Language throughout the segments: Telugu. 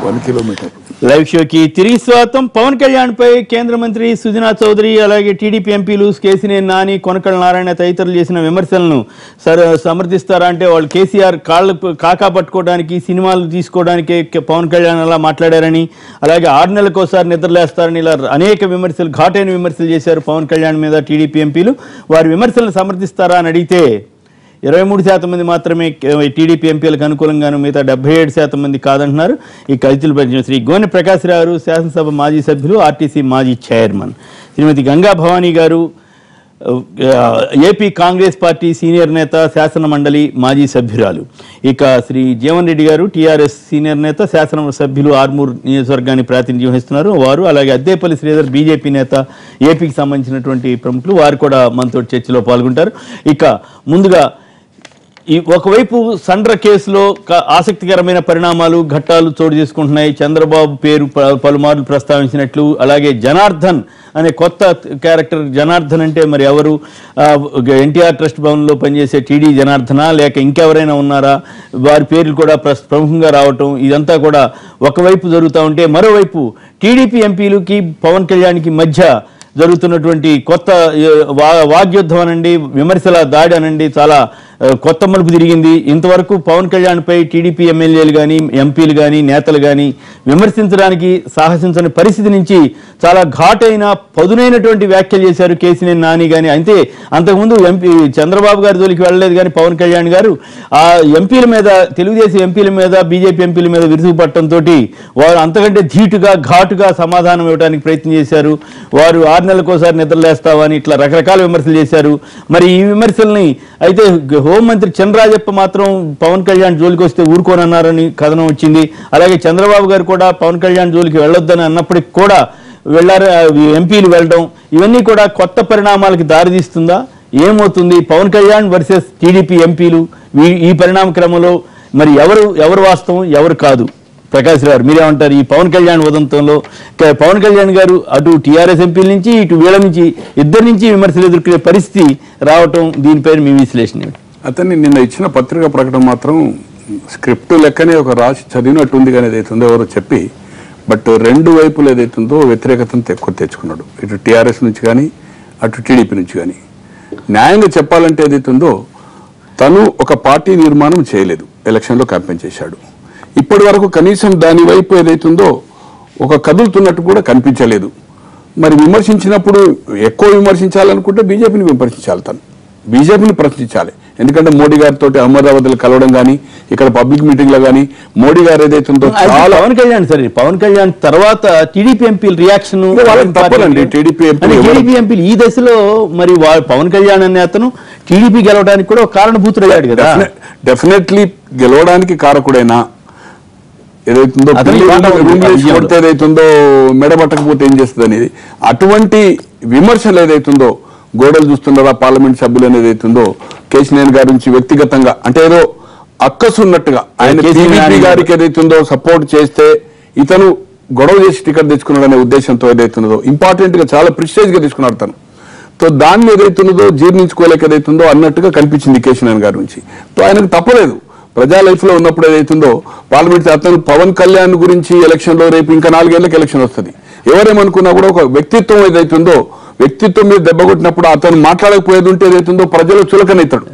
1 కిలోమీటర్. లైవ్ షోకి తిరిగి స్వాగతం. పవన్ కళ్యాణ్ పై కేంద్ర మంత్రి సుజనా చౌదరి అలాగే టీడీపీ ఎంపీలు కేసినేని నాని, కొనకళ్ళ నారాయణ తదితరులు చేసిన విమర్శలను సమర్థిస్తారా అంటే వాళ్ళు కేసీఆర్ కాకా పట్టుకోవడానికి సినిమాలు తీసుకోవడానికి పవన్ కళ్యాణ్ అలా మాట్లాడారని, అలాగే 6 నెలలకోసారి నిద్రలేస్తారని ఇలా అనేక విమర్శలు, ఘాటైన విమర్శలు చేశారు పవన్ కళ్యాణ్ మీద టీడీపీ ఎంపీలు. వారి విమర్శలను సమర్థిస్తారా అని అడిగితే 23% మంది మాత్రమే టీడీపీ ఎంపీలకు అనుకూలంగాను, మిగతా 77% మంది కాదంటున్నారు. ఈ కవితలు పెంచిన శ్రీ గోనె ప్రకాశ్రావు శాసనసభ మాజీ సభ్యులు, ఆర్టీసీ మాజీ చైర్మన్, శ్రీమతి గంగా భవానీ గారు ఏపీ కాంగ్రెస్ పార్టీ సీనియర్ నేత, శాసన మండలి మాజీ సభ్యురాలు, ఇక శ్రీ జీవన్ రెడ్డి గారు టీఆర్ఎస్ సీనియర్ నేత, శాసన సభ్యులు, ఆర్మూర్ నియోజకవర్గాన్ని ప్రాతినిధ్యం వహిస్తున్నారు వారు, అలాగే అద్దేపల్లి శ్రీధర్ బీజేపీ నేత, ఏపీకి సంబంధించినటువంటి ప్రముఖులు, వారు కూడా మనతో చర్చలో పాల్గొంటారు. ఇక ముందుగా ఒకవైపు సండ్ర కేసులో ఆసక్తికరమైన పరిణామాలు, ఘట్టాలు చోటు చేసుకుంటున్నాయి. చంద్రబాబు పేరు పలుమార్లు ప్రస్తావించినట్లు, అలాగే జనార్దన్ అనే కొత్త క్యారెక్టర్. జనార్దన్ అంటే మరి ఎవరు? ఎన్టీఆర్ ట్రస్ట్ భవన్లో పనిచేసే టీడీ జనార్దనా లేక ఇంకెవరైనా ఉన్నారా? వారి పేర్లు కూడా ప్రముఖంగా రావటం, ఇదంతా కూడా ఒకవైపు జరుగుతూ ఉంటే, మరోవైపు టీడీపీ ఎంపీలకి పవన్ కళ్యాణ్కి మధ్య జరుగుతున్నటువంటి కొత్త వాగ్యుద్ధం అనండి, విమర్శల దాడి అనండి, చాలా కొత్త మలుపు తిరిగింది. ఇంతవరకు పవన్ కళ్యాణ్పై టీడీపీ ఎమ్మెల్యేలు కానీ, ఎంపీలు కానీ, నేతలు కానీ విమర్శించడానికి సాహసించని పరిస్థితి నుంచి చాలా ఘాటైన, పదునైనటువంటి వ్యాఖ్యలు చేశారు కేసినేని నాని కానీ. అయితే అంతకుముందు ఎంపీ చంద్రబాబు గారి జోలికి వెళ్ళలేదు కానీ పవన్ కళ్యాణ్ గారు ఆ ఎంపీల మీద, తెలుగుదేశం ఎంపీల మీద, బీజేపీ ఎంపీల మీద విరుచుకుపట్టడంతో వారు అంతకంటే ధీటుగా, ఘాటుగా సమాధానం ఇవ్వడానికి ప్రయత్నం చేశారు. వారు 6 నెలలకోసారి నిద్రలేస్తావని ఇట్లా రకరకాల విమర్శలు చేశారు. మరి ఈ విమర్శల్ని అయితే హోంమంత్రి చంద్రరాజప్ప మాత్రం పవన్ కళ్యాణ్ జోలికి వస్తే ఊరుకోనన్నారని కథనం వచ్చింది. అలాగే చంద్రబాబు గారు కూడా పవన్ కళ్యాణ్ జోలికి వెళ్ళొద్దని అన్నప్పటికీ కూడా వెళ్ళారు ఎంపీలు వెళ్ళడం. ఇవన్నీ కూడా కొత్త పరిణామాలకి దారితీస్తుందా? ఏమవుతుంది? పవన్ కళ్యాణ్ వర్సెస్ టీడీపీ ఎంపీలు ఈ పరిణామ క్రమంలో మరి ఎవరు వాస్తవం, ఎవరు కాదు? ప్రకాష్ గారు మీరేమంటారు? ఈ పవన్ కళ్యాణ్ ఉదంతంలో పవన్ కళ్యాణ్ గారు అటు టీఆర్ఎస్ ఎంపీల నుంచి, ఇటు వీళ్ళ నుంచి, ఇద్దరి నుంచి విమర్శలు ఎదుర్కొనే పరిస్థితి రావటం, దీనిపైన మీ విశ్లేషణ? అతన్ని నిన్న ఇచ్చిన పత్రికా ప్రకటన మాత్రం స్క్రిప్ట్ లెక్కనే ఒక రాసి చదివినట్టుంది కానీ ఏదైతుందో ఎవరో చెప్పి, బట్ 2 వైపులు ఏదైతుందో వ్యతిరేకతను ఎక్కువ తెచ్చుకున్నాడు. ఇటు టీఆర్ఎస్ నుంచి కానీ, అటు టీడీపీ నుంచి కానీ. న్యాయంగా చెప్పాలంటే ఏదైతుందో తను ఒక పార్టీ నిర్మాణం చేయలేదు, ఎలక్షన్లో క్యాంపెయిన్ చేశాడు. ఇప్పటి వరకు కనీసం దాని వైపు ఏదైతుందో ఒక కదులుతున్నట్టు కూడా కనిపించలేదు. మరి విమర్శించినప్పుడు ఎక్కువ విమర్శించాలనుకుంటే బీజేపీని విమర్శించాలి, తను బీజేపీని ప్రశ్నించాలి. ఎందుకంటే మోడీ గారితో అహ్మదాబాద్లో కలవడం కానీ, ఇక్కడ పబ్లిక్ మీటింగ్ లో కానీ మోడీ గారు ఏదైతుందో చాలా పవన్ కళ్యాణ్ తర్వాత టీడీపీ ఎంపీల రియాక్షన్ తప్పదండి. టీడీపీ ఎంపీలు ఈ దశలో మరి పవన్ కళ్యాణ్ అనే అతను టీడీపీ గెలవడానికి కూడా కారణభూతుడయ్యాడు కదా. డెఫినెట్లీ గెలవడానికి కారకుడైనా ఏదైతుందో కొడితే ఏదైతుందో మెడబట్టకపోతే ఏం చేస్తుంది అనేది, అటువంటి విమర్శలు ఏదైతుందో గోడలు చూస్తున్నారా పార్లమెంట్ సభ్యులు అనేది ఏదైతుందో కేసినేని గారి నుంచి వ్యక్తిగతంగా అంటే ఏదో అక్కసున్నట్టుగా ఆయన టీడీపీ గారికి ఏదైతుందో సపోర్ట్ చేస్తే ఇతను గొడవ చేసి టికెట్ తెచ్చుకున్నాడు అనే ఉద్దేశంతో ఏదైతున్నదో ఇంపార్టెంట్ గా చాలా ప్రిస్టేజ్ గా తీసుకున్నాడు తను. తో దాన్ని ఏదైతున్నదో జీర్ణించుకోలేక ఏదైతుందో అన్నట్టుగా కనిపించింది కేసినేని గారి నుంచి. తో ఆయనకు తప్పలేదు, ప్రజా లైఫ్ లో ఉన్నప్పుడు ఏదైతుందో పార్లమెంట్ అతను పవన్ కళ్యాణ్ గురించి ఎలక్షన్ లో రేపు ఇంకా 4 ఏళ్లకు ఎలక్షన్ వస్తుంది, ఎవరేమనుకున్నా కూడా ఒక వ్యక్తిత్వం ఏదైతుందో వ్యక్తిత్వం మీద దెబ్బ కొట్టినప్పుడు అతను మాట్లాడకపోయేది ఉంటే ఏదైతుందో ప్రజలు చులకనైతాడు.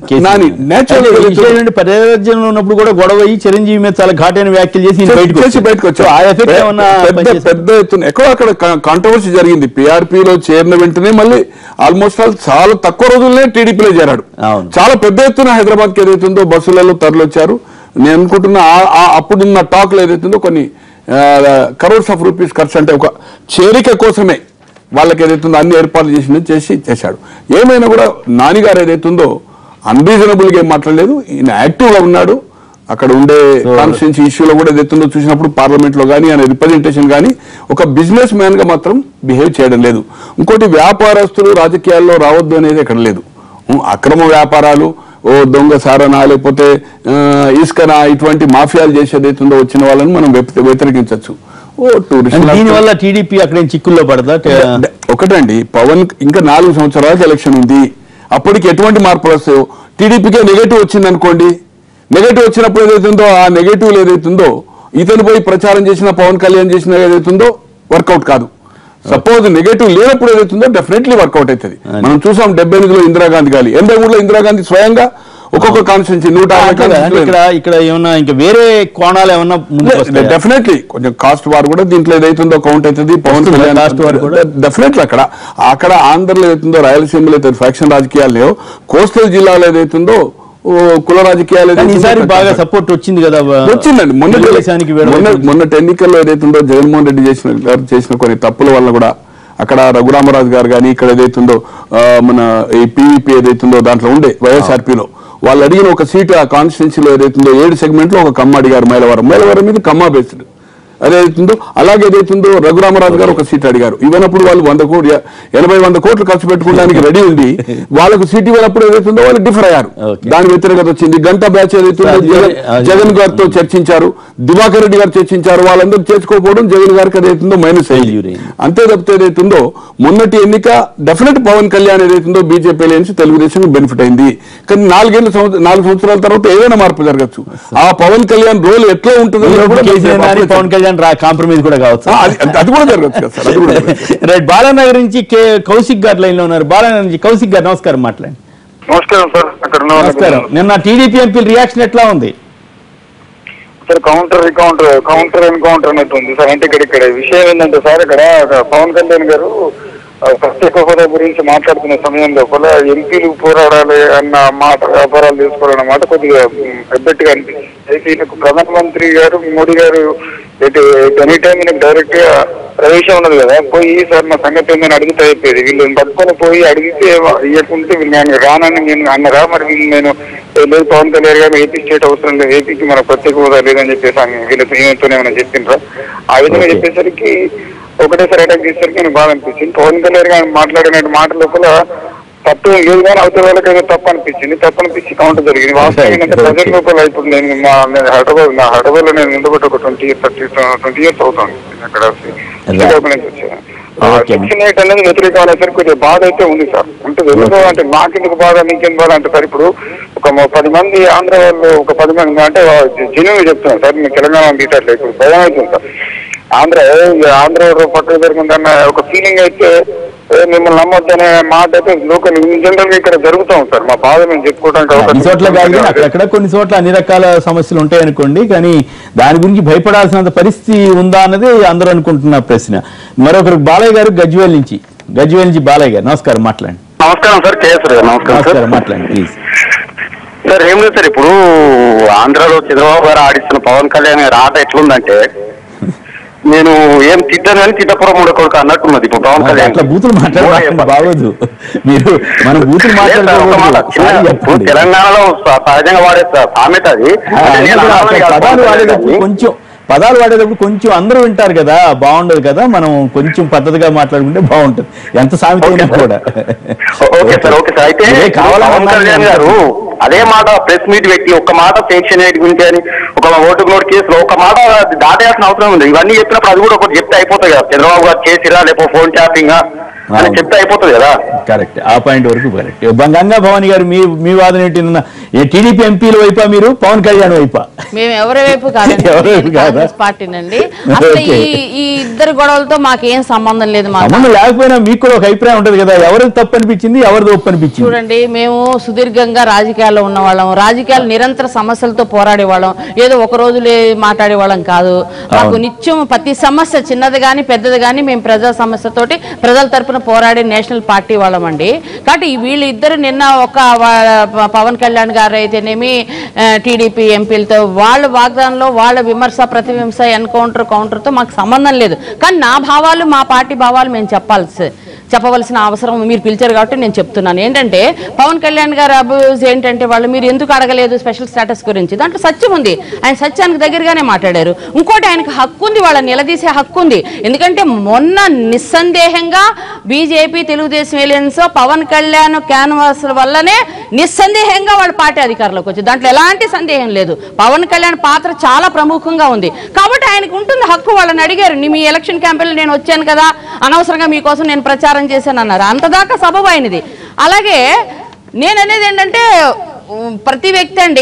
పర్యావరణంలో ఉన్నప్పుడు కూడా గొడవ చిరంజీవి మీద చాలా ఘాటైన వ్యాఖ్యలు చేసి బయటకు వచ్చారు. పెద్ద ఎత్తున ఎక్కడో అక్కడ కాంట్రవర్సీ జరిగింది. పీఆర్పీలో చేరిన వెంటనే మళ్ళీ ఆల్మోస్ట్ చాలా తక్కువ రోజుల్లోనే టీడీపీలో చేరాడు. చాలా పెద్ద ఎత్తున హైదరాబాద్ కి ఏదైతుందో బస్సులలో తరలిచ్చారు. నేను అనుకుంటున్నా అప్పుడున్న టాక్ లో ఏదైతుందో కొన్ని crores of rupees ఖర్చు, అంటే ఒక చేరిక కోసమే వాళ్ళకి ఏదైతుందో అన్ని ఏర్పాట్లు చేశాడు. ఏమైనా కూడా నానిగారు ఏదైతుందో అన్రీజనబుల్ గా ఏం మాట్లాడలేదు, ఈయన యాక్టివ్ గా ఉన్నాడు. అక్కడ ఉండే కాన్స్టిట్యున్సీ ఇష్యూలో కూడా ఏదైతుందో చూసినప్పుడు పార్లమెంట్ లో కానీ ఆయన రిప్రజెంటేషన్ కానీ ఒక బిజినెస్ మ్యాన్ గా మాత్రం బిహేవ్ చేయడం లేదు. ఇంకోటి వ్యాపారస్తులు రాజకీయాల్లో రావద్దు అనేది ఎక్కడ లేదు. అక్రమ వ్యాపారాలు, దొంగ సారనా లేకపోతే ఇసుకనా ఇటువంటి మాఫియాలు చేసేదైతుందో వచ్చిన వాళ్ళని మనం వ్యతిరేకించవచ్చు. దీనివల్ల టీడీపీ అక్కడ చిక్కుల్లో పడదా? ఒకటండి, పవన్ ఇంకా 4 సంవత్సరాలకు ఎలక్షన్ ఉంది, అప్పటికి ఎటువంటి మార్పులు వస్తాయో. టీడీపీకే నెగటివ్ వచ్చింది అనుకోండి, నెగటివ్ వచ్చినప్పుడు ఏదైతుందో ఆ నెగటివ్ ఏదైతుందో ఇతను పోయి ప్రచారం చేసిన పవన్ కళ్యాణ్ చేసిన ఏదైతుందో వర్కౌట్ కాదు. సపోజ్ నెగటివ్ లేనప్పుడు ఏదైతుందో డెఫినెట్లీ వర్కౌట్ అవుతుంది. మనం చూసాం 78లో ఇందిరాగాంధీ గాలి, 83లో ఇందిరాగాంధీ స్వయంగా ఒక్కొక్క కాన్స్టిట్యూన్సీ 150 ఇక్కడ ఏమన్నా ఇంకా వేరే కోణాలు ఏమన్నా డెఫినెట్లీ కొంచెం కాస్ట్ వార్ కూడా దీంట్లో ఏదైతుందో కౌంట్ అవుతుంది. పవన్ కళ్యాణ్ కాస్ట్ వార్ కూడా డెఫినెట్లీ అక్కడ ఆంధ్రలో ఏదైతుందో రాయలసీమలో అయితే ఫ్యాక్షన్ రాజకీయాలు లేవు, కోస్టల్ జిల్లాలో ఏదైతుందో కుల రాజకీయాలు బాగా సపోర్ట్ వచ్చింది కదా, వచ్చిందండి. మొన్నటి ఎన్నికల్లో ఏదైతుందో జగన్మోహన్ రెడ్డి చేసిన కొన్ని తప్పుల వల్ల కూడా అక్కడ రఘురామరాజు గారు కానీ ఇక్కడ ఏదైతుందో మన ఈ పీవీపీ ఏదైతుందో దాంట్లో ఉండే వైఎస్ఆర్పీలో వాళ్ళు అడిగిన ఒక సీటు ఆ కాన్స్టిట్యున్సీలో ఏదైతుందో 7 సెగ్మెంట్లో ఒక కమ్మ అడిగారు. మైలవరం మీద కమ్మ బేస్డ్ అదేతుందో. అలాగే ఏదైతుందో రఘురామరాజు గారు ఒక సీట్ అడిగారు. ఇవ్వనప్పుడు వాళ్ళు 80-100 కోట్లు ఖర్చు పెట్టుకోవడానికి రెడీ ఉంది. వాళ్ళకు సీట్ ఇవ్వనప్పుడు ఏదైతుందో వాళ్ళు డిఫర్ అయ్యారు. దాని వ్యతిరేకత వచ్చింది. గంటా బ్యాచ్ ఏదైతుందో జగన్ గారితో చర్చించారు, దివాకర్ రెడ్డి గారు చర్చించారు. వాళ్ళందరూ చేర్చుకోకపోవడం జగన్ గారికి ఏదైతుందో మైనస్ అయ్యింది. అంతే తప్పితే ఏదైతుందో మొన్నటి ఎన్నిక డెఫినెట్ పవన్ కళ్యాణ్ ఏదైతుందో బీజేపీ నుంచి తెలుగుదేశం బెనిఫిట్ అయింది. కానీ 4 సంవత్సరాల తర్వాత ఏదైనా మార్పు జరగచ్చు. ఆ పవన్ కళ్యాణ్ రోల్ ఎట్లా ఉంటుందో పవన్ కళ్యాణ్ కాంప్రమైజ్ కూడా కావచ్చు, అది కూడా జరగచ్చు. రైట్. బాలానగర్ నుంచి కౌశిక్ గారు లైన్ లో ఉన్నారు. బాలానగర్ నుంచి కౌశిక్ గారు నమస్కారం, మాట్లాడండి. నమస్కారం సార్. నమస్కారం. నిన్న టీడీపీ ఎంపీల రియాక్షన్ ఎట్లా ఉంది సార్? కౌంటర్ ఎన్కౌంటర్ అన్నట్టు ఉంది సార్. అంటే ఇక్కడ విషయం ఏంటంటే సార్, ఇక్కడ పవన్ కళ్యాణ్ గారు ప్రత్యేక హోదా గురించి మాట్లాడుతున్న సమయం లోపల ఎంపీలు పోరాడాలి అన్న మాట, వ్యాపారాలు చేసుకోవాలన్న మాట కొద్దిగా పెద్దట్టుగా అనిపించింది. అయితే ఈయనకు ప్రధానమంత్రి గారు మోడీ గారు ఎనీ టైం ఈయనకు డైరెక్ట్ గా ప్రవేశం ఉన్నది కదా, పోయి సార్ నా సంగతి ఏందని అడిగితే అయిపోయేది. వీళ్ళని పట్టుకొని పోయి అడిగితే ఇవ్వకుంటే నేను రానని నేను అన్నరా, మరి వీళ్ళు నేను లేదు పవన్ కళ్యాణ్ గారు ఏపీ స్టేట్ అవసరం లేదు, ఏపీకి మన ప్రత్యేక హోదా లేదని చెప్పేసి వీళ్ళతో ఈయనతోనే ఏమైనా చెప్పిండ్రా. ఆ విధంగా చెప్పేసరికి ఒకటేసారి అటాక్ చేసేసరికి నేను బాగా అనిపించింది. పవన్ కళ్యాణ్ గారు మాట్లాడిన మాట లోపల తప్పు లేదు కానీ అవతల వాళ్ళకి ఏదో తప్పు అనిపించి కౌంటర్ జరిగింది. వాస్తవం ఏంటంటే ప్రజల లోపల ఇప్పుడు నేను హైదరాబాద్ లో నేను ఉండబట్టి ఒక 20 years అవుతుంది అక్కడ నుంచి వచ్చాను. సెక్షన్ 8 అనేది వ్యతిరేకం అనేసరికి కొద్దిగా బాధ అయితే ఉంది సార్. అంటే ఎందుకు అంటే నాకెందుకు బాధ నీకేం బాధ అంటే సార్, ఇప్పుడు ఒక 10 మంది ఆంధ్ర వాళ్ళు ఒక 10 మంది అంటే జెన్యున్ చెప్తున్నాను సార్, నేను తెలంగాణ తీయట్లేదు. ఇప్పుడు భయం అవుతుంది సార్. ఆంధ్ర పక్కన జరుగుతుందన్న ఒక ఫీలింగ్ అయితే మిమ్మల్ని నమ్మొద్దనే మాట అయితే లోకల్ జనరల్ గా ఇక్కడ జరుగుతూ ఉంటారు. మా బాధ మేము చెప్పుకోవడానికి అక్కడ కొన్ని చోట్ల అన్ని రకాల సమస్యలు ఉంటాయనుకోండి, కానీ దాని గురించి భయపడాల్సినంత పరిస్థితి ఉందా అన్నది అందరూ అనుకుంటున్న ప్రశ్న. మరొకరు బాలయ్య గారు గజ్వేల్ నుంచి బాలయ్య గారు నమస్కారం, మాట్లాడండి. నమస్కారం సార్. కేసరి నమస్కారం, మాట్లాడండి ప్లీజ్. సార్ ఏం లేదు సార్, ఇప్పుడు ఆంధ్రాలో చంద్రబాబు గారు ఆడిస్తున్న పవన్ కళ్యాణ్ గారి ఆట ఎట్లుందంటే, నేను ఏం తిట్టాను కానీ తిట్టపురం మూడకొడుకు అన్నట్టున్నది. ఇప్పుడు పవన్ కళ్యాణ్ అట్లా బూతులు మాట్లాడడం బాగోదు. మీరు మనం బూతులు మాట్లాడుకోవద్దు. తెలంగాణలో సహజంగా వాడే సామెత అది. పదాలు వాడేటప్పుడు కొంచెం అందరూ వింటారు కదా, బాగుండదు కదా, మనం కొంచెం పద్ధతిగా మాట్లాడుకుంటే బాగుంటుంది, ఎంత సామెత అయినా కూడా. Okay sir. అయితే పవన్ కళ్యాణ్ గారు అదే మాట ప్రెస్ మీట్ పెట్టి ఒక్క మాట సెక్షన్ 8 గురించి అని, ఒక ఓటుకు నోటు కేసులో ఒక మాట దాటేయాల్సిన అవసరం ఉంది. ఇవన్నీ చెప్పినప్పుడు అది కూడా ఒకటి చెప్తే అయిపోతుంది కదా, చంద్రబాబు గారు చేసిరా లేకపోతే ఫోన్ ట్యాపింగ్ అని చెప్తే అయిపోతుంది కదా. కరెక్ట్, ఆ పాయింట్ వరకు కరెక్ట్. గంగా భవాని గారు మీ వాదన ఏంటి? టీడీపీ ఎంపీల వైపా మీరు, పవన్ కళ్యాణ్ వైపా? మేము ఎవరి వైపు కాంగ్రెస్ పార్టీనండి. అసలు ఈ ఇద్దరు గొడవలతో మాకేం సంబంధం లేదు. సంబంధం లేకపోయినా మీకు కూడా ఒక అభిప్రాయం ఉంటది కదా, ఎవరిది తప్పు అనిపించింది, ఎవరిది ఒప్పు అనిపించింది? చూడండి, మేము సుదీర్ఘంగా రాజకీయాల్లో ఉన్నవాళ్ళం, రాజకీయాలు నిరంతర సమస్యలతో పోరాడేవాళ్ళం, ఏదో ఒక రోజులే మాట్లాడేవాళ్ళం కాదు. మాకు నిత్యం ప్రతి సమస్య చిన్నది కానీ పెద్దది కానీ మేము ప్రజా సమస్యతోటి ప్రజల తరపున పోరాడే నేషనల్ పార్టీ వాళ్ళమండి. కాబట్టి వీళ్ళిద్దరు నిన్న ఒక పవన్ కళ్యాణ్ గారు అయితేనేమి టీడీపీ ఎంపీలతో వాళ్ళ వాగ్దానంలో వాళ్ళ విమర్శ ప్రతివిమర్శ కౌంటర్తో మాకు సంబంధం లేదు. కానీ నా భావాలు, మా పార్టీ భావాలు మేము చెప్పవలసిన అవసరం మీరు పిలిచారు కాబట్టి నేను చెప్తున్నాను. ఏంటంటే పవన్ కళ్యాణ్ గారు అబ్యూజ్ ఏంటంటే వాళ్ళు మీరు ఎందుకు అడగలేదు స్పెషల్ స్టేటస్ గురించి, దాంట్లో సత్యం ఉంది. ఆయన సత్యానికి దగ్గరగానే మాట్లాడారు. ఇంకోటి ఆయనకు హక్కు ఉంది, వాళ్ళని నిలదీసే హక్కు ఉంది. ఎందుకంటే మొన్న నిస్సందేహంగా BJP Telugu Desam alliance Pawan Kalyan canvass వల్లనే నిస్సందేహంగా వాళ్ళ పార్టీ అధికారంలోకి వచ్చింది. దాంట్లో ఎలాంటి సందేహం లేదు. పవన్ కళ్యాణ్ పాత్ర చాలా ప్రముఖంగా ఉంది కాబట్టి ఆయనకు ఉంటుంది హక్కు. వాళ్ళని అడిగారు, మీ ఎలక్షన్ క్యాంపెయిన్లో నేను వచ్చాను కదా, అనవసరంగా మీకోసం నేను ప్రచారం చేశాను అన్నారు. అంతదాకా సబబు అయినది. అలాగే నేను అనేది ఏంటంటే ప్రతి వ్యక్తి అండి